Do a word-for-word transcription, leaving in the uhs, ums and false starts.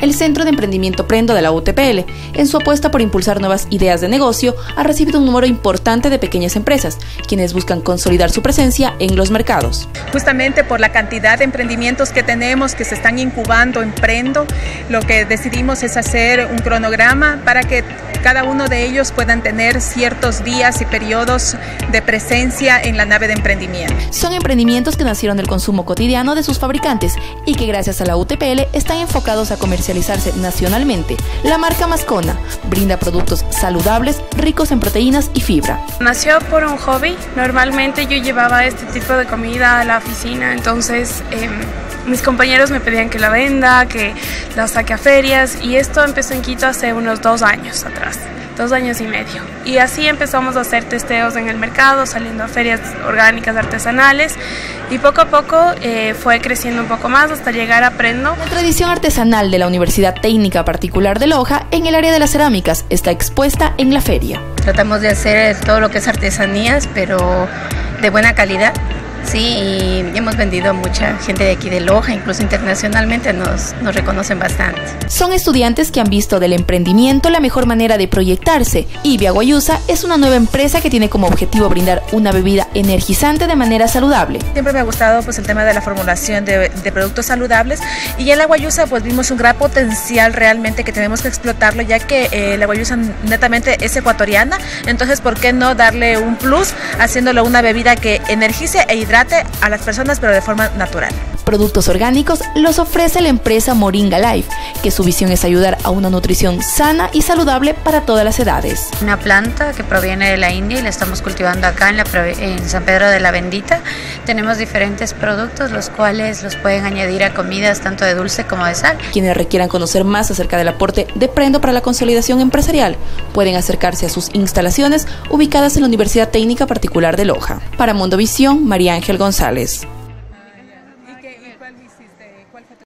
el Centro de Emprendimiento Prendo de la U T P L, en su apuesta por impulsar nuevas ideas de negocio, ha recibido un número importante de pequeñas empresas, quienes buscan consolidar su presencia en los mercados. Justamente por la cantidad de emprendimientos que tenemos, que se están incubando en Prendo, lo que decidimos es hacer un cronograma para que cada uno de ellos puedan tener ciertos días y periodos de presencia en la nave de emprendimiento. Son emprendimientos que nacieron del consumo cotidiano de sus fabricantes y que gracias a la U T P L están enfocados a comercializarse nacionalmente. La marca Mascona brinda productos saludables, ricos en proteínas y fibra. Nació por un hobby. Normalmente yo llevaba este tipo de comida a la oficina, entonces eh, mis compañeros me pedían que la venda, que la saque a ferias, y esto empezó en Quito hace unos dos años atrás. Dos años y medio. Y así empezamos a hacer testeos en el mercado, saliendo a ferias orgánicas artesanales, y poco a poco eh, fue creciendo un poco más hasta llegar a Prendo. La tradición artesanal de la Universidad Técnica Particular de Loja en el área de las cerámicas está expuesta en la feria. Tratamos de hacer todo lo que es artesanías, pero de buena calidad. Sí, y hemos vendido a mucha gente de aquí de Loja, incluso internacionalmente nos, nos reconocen bastante. Son estudiantes que han visto del emprendimiento la mejor manera de proyectarse, y Via Guayusa es una nueva empresa que tiene como objetivo brindar una bebida energizante de manera saludable. Siempre me ha gustado pues el tema de la formulación de, de productos saludables, y en la Guayusa pues vimos un gran potencial realmente que tenemos que explotarlo, ya que eh, la Guayusa netamente es ecuatoriana, entonces ¿por qué no darle un plus haciéndolo una bebida que energice e hidrate a las personas, pero de forma natural? Productos orgánicos los ofrece la empresa Moringa Life, que su visión es ayudar a una nutrición sana y saludable para todas las edades. Una planta que proviene de la India y la estamos cultivando acá en, la, en San Pedro de la Bendita. Tenemos diferentes productos, los cuales los pueden añadir a comidas tanto de dulce como de sal. Quienes requieran conocer más acerca del aporte de Prendo para la consolidación empresarial pueden acercarse a sus instalaciones ubicadas en la Universidad Técnica Particular de Loja. Para Mundo Visión, María Ángel González.